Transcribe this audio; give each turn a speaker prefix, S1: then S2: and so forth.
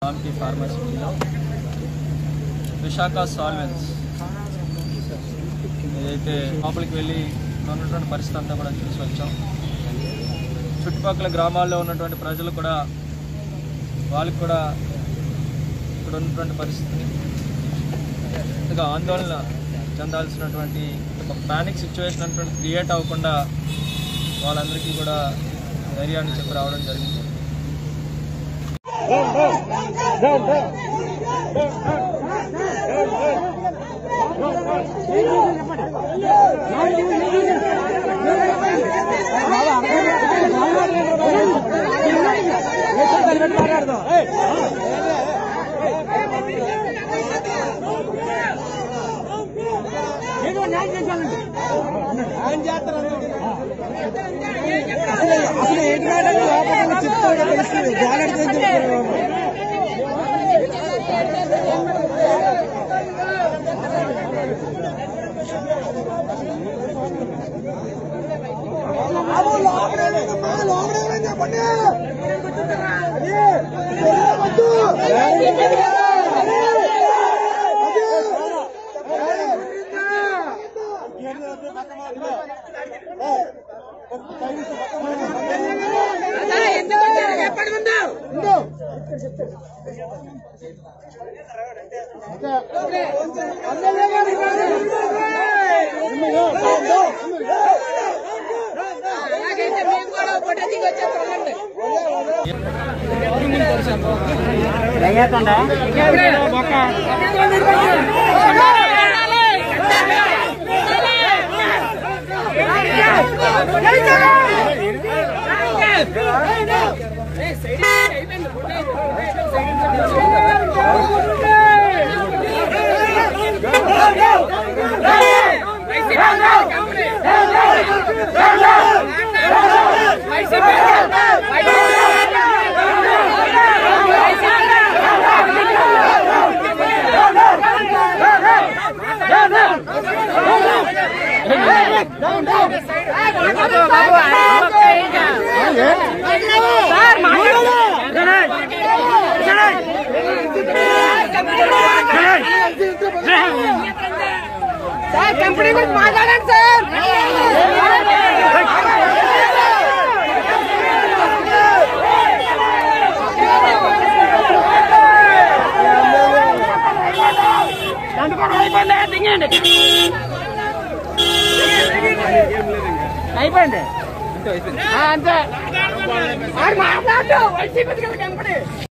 S1: ఆమ్కి ఫార్మసిటీలో విశాఖ సాల్వెన్స్ ఏదైతే లోపలికి వెళ్ళి ఉన్నటువంటి పరిస్థితి అంతా కూడా చూసి వచ్చాం. చుట్టుపక్కల గ్రామాల్లో ఉన్నటువంటి ప్రజలు కూడా వాళ్ళకి కూడా ఇక్కడ ఉన్నటువంటి పరిస్థితిని ఇంతగా ఆందోళన చెందాల్సినటువంటి ఒక పానిక్ సిచ్యువేషన్ అటువంటి క్రియేట్ అవ్వకుండా వాళ్ళందరికీ కూడా ధైర్యాన్ని చెప్పి రావడం జరిగింది.
S2: అసలు ఏంటి చెప్తారు కదా తెలుస్తుంది జాగ్రత్త कंपनी को मार सर అయిపోయింది అంతే మాట్లాడు వైసీపీ కంపెనీ